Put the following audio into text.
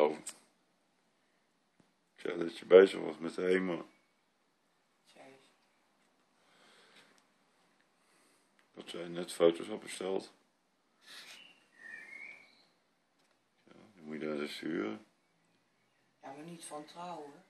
geloven. Ik zei dat je bezig was met de hemel. Dat zij net foto's had besteld. Ja, die moet je daar eens sturen. Ja, maar niet van trouwen.